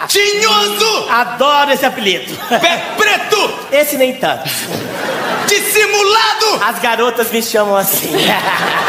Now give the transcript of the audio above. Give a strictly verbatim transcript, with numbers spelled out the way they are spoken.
Tinhoso! Adoro esse apelido. Pé preto! Esse nem tanto. Dissimulado! As garotas me chamam assim.